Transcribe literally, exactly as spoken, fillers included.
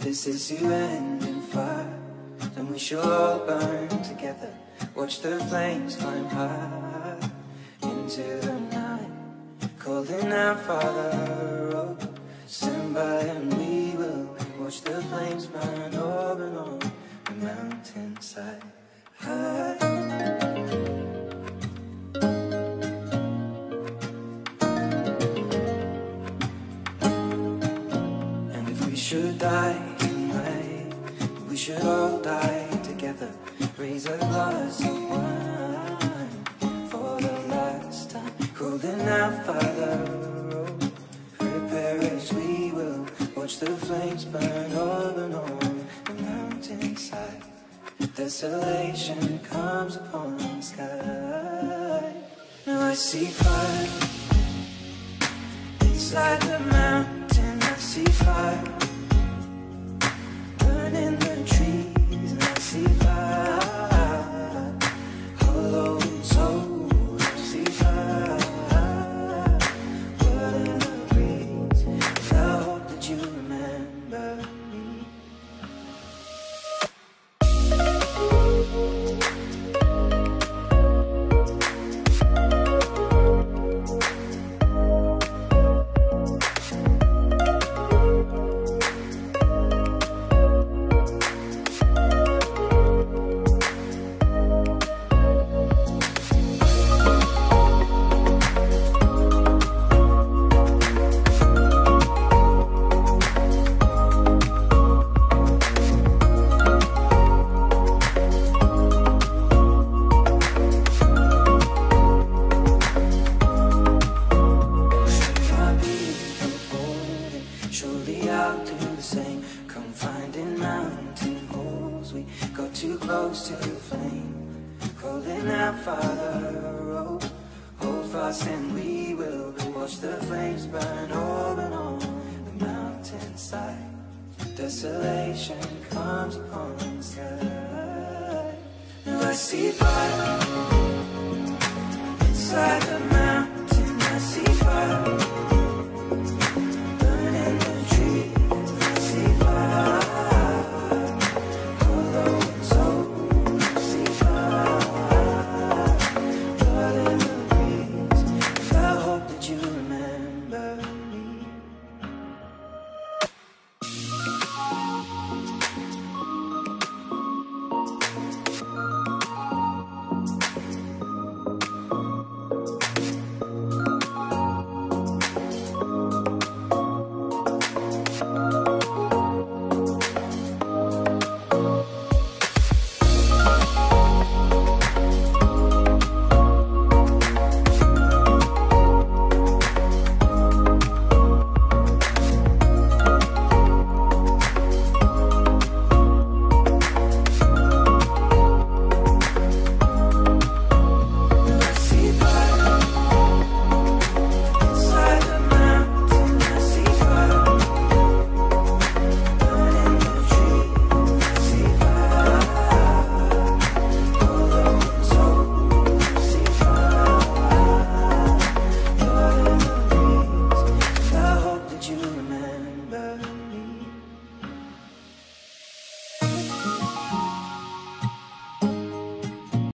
this is to end in fire, then we shall all burn together. Watch the flames climb high into the night, calling out, Father, oh, stand by and we will watch the flames burn over and on the mountainside. High. Should die tonight, we should all die together. Raise a glass of wine for the last time, calling out, Father, oh, prepare as we will watch the flames burn over and on the mountainside. Desolation comes upon the sky. Now I see fire inside the mountain. I see fire in the trees, and I see fire, hollow soul, I see fire, blood in the breeze, and I hope that you remember me. Too close to the flame, calling out, Father, oh, hold fast and we will watch the flames burn over and on the mountainside. Desolation comes upon the sky. Now I see fire